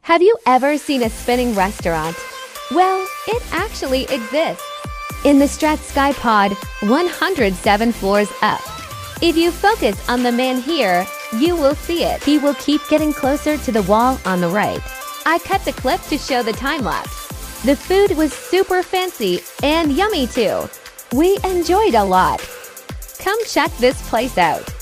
Have you ever seen a spinning restaurant? Well, it actually exists. In the Strat Sky Pod, 107 floors up. If you focus on the man here, you will see it. He will keep getting closer to the wall on the right. I cut the clip to show the time lapse. The food was super fancy and yummy too. We enjoyed a lot. Come check this place out.